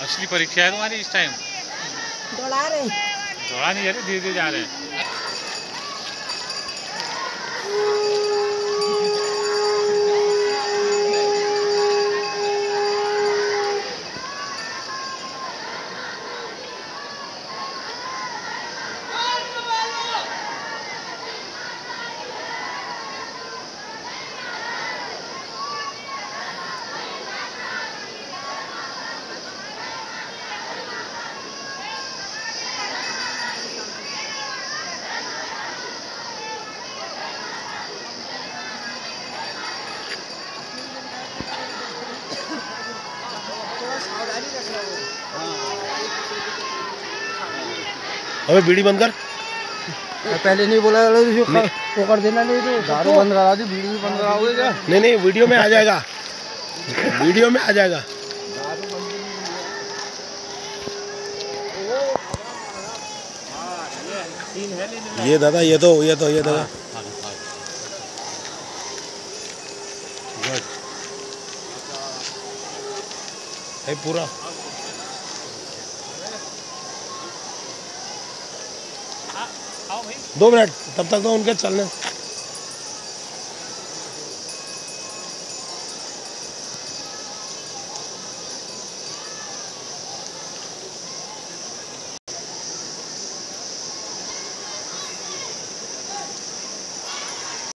असली परीक्षा है तुम्हारी इस टाइम। दौड़ा रहे, दौड़ा नहीं जा रहे, धीरे धीरे जा रहे हैं। अबे बीड़ी बंद कर। पहले नहीं बोला वो कर देना, नहीं तो दारू बंद करा दी, बीड़ी भी बंद कराओगे क्या? नहीं नहीं, वीडियो में आ जाएगा, वीडियो में आ जाएगा। ये दादा, ये तो दादा है पूरा। 2 मिनट, तब तक तो उनके चलने।